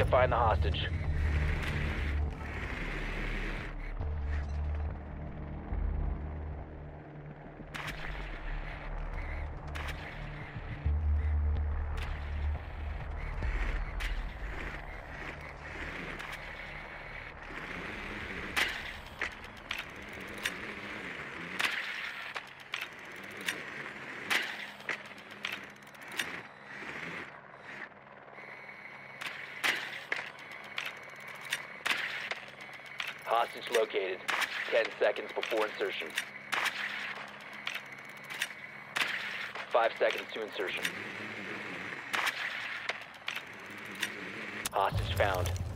find the hostage. Hostage located. 10 seconds before insertion. 5 seconds to insertion. Hostage found.